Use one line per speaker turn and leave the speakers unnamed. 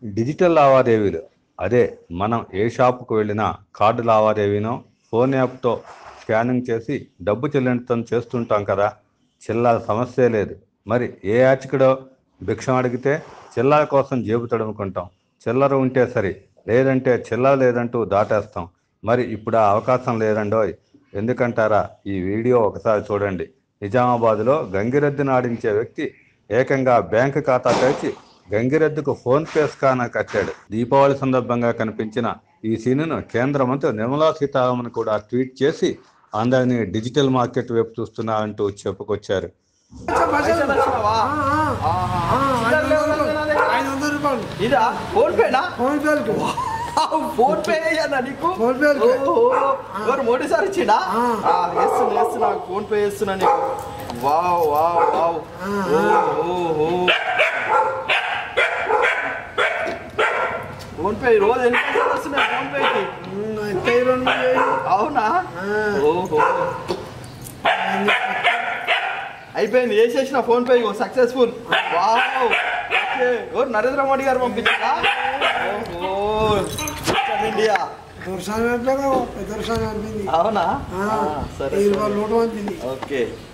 Digital లావాదేవీలు అదే మనం ఏ షాపుకు వెళ్ళినా కార్డు లావాదేవీనో ఫోన్ యాప్తో స్కానింగ్ చేసి డబ్బు చెల్లించడం చేస్తుంటాం కదా. చిల్లర సమస్యే లేదు. మరి ఏ యాచకుడో భిక్షం అడిగితే చిల్లర కోసం జేబు తడుముకుంటాం. చిల్లర ఉంటే సరి, లేదంటే చిల్లర లేదంటూ దాటేస్తాం. మరి ఇప్పుడు ఆ అవకాశం లేదండోయ్. ఎందుకంటారా? ఈ వీడియో ఒకసారి చూడండి. నిజామాబాద్లో గంగిరెద్దును ఆడించే వ్యక్తి ఏకంగా బ్యాంకు ఖాతా తెరిచి గంగిరెద్దుకు ఫోన్ పే స్కానర్ కట్టాడు. దీపావళి సందర్భంగా కనిపించిన ఈ సీనును కేంద్ర మంత్రి నిర్మలా సీతారామన్ కూడా ట్వీట్ చేసి అందరినీ డిజిటల్ మార్కెట్ వైపు చూస్తున్నారంటూ చెప్పుకొచ్చారు.
మోడీ సార్ ఇచ్చిండా? వేస్తున్నా ఫోన్ పే చేస్తున్నా నీకు. Wow wow wow. PhonePe రోజు ఎన్ని పైసలు వస్తున్నాయి ఫోన్ పేకి? అవునా? ఓహో అయిపోయింది, వేసేసిన PhonePe successful. Wow. Okay, Narendra Modi గారు పంపించారా? ఓహో ఇండియా. అవునా? సరే ఓకే.